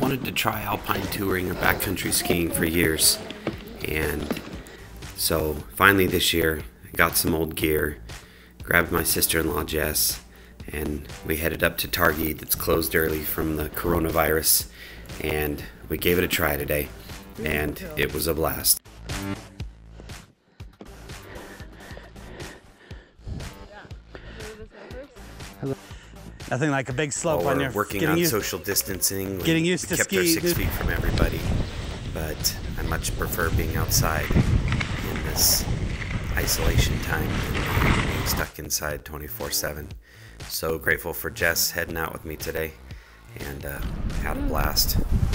wanted to try Alpine Touring or backcountry skiing for years, and so finally this year I got some old gear, grabbed my sister-in-law Jess, and we headed up to Targhee that's closed early from the coronavirus, and we gave it a try today, and it was a blast. Nothing like a big slope While on we're your working on social distancing. Getting used to kept our ski. 6 feet from everybody, but I much prefer being outside in this isolation time than being stuck inside 24/7. So grateful for Jess heading out with me today, and had a blast.